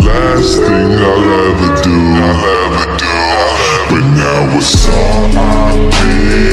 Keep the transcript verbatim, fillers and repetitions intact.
last thing I'll ever do, I'll ever do. But now it's R I P